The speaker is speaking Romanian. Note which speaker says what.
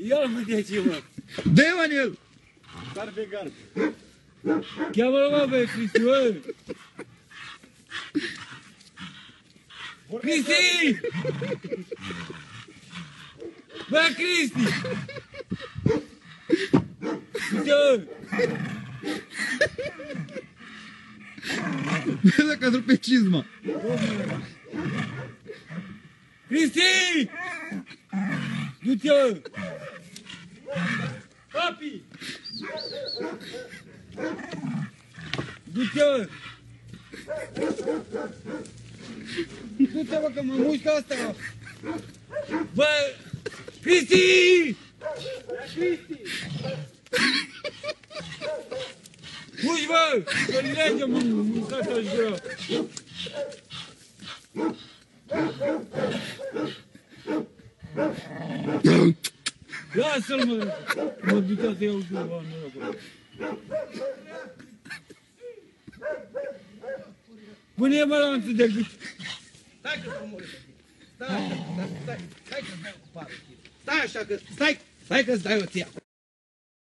Speaker 1: Ia-l mă de aici, mă.
Speaker 2: Dă-i, Manel!
Speaker 1: Car pe car. Cheamă-l, mă, băi, Cristi, bă! Cristi! Bă, Cristi! Du-te,
Speaker 2: Vezi dacă a pe cizma.
Speaker 1: Cristi! Du-te! Papi! Du-te! Du-te, bă, că mă mușcă asta! Bă! Cristi! Cristi! Fugi, bă! Că-l lege, mă, mâncați aș vrea! Lasă-l, mă! Mă ducea să iau și eu banul ăla. Pune-i balanțul de gât!
Speaker 3: Stai că omori. Stai că-ți dai o pară. Stai așa că, stai că-ți dai o ție.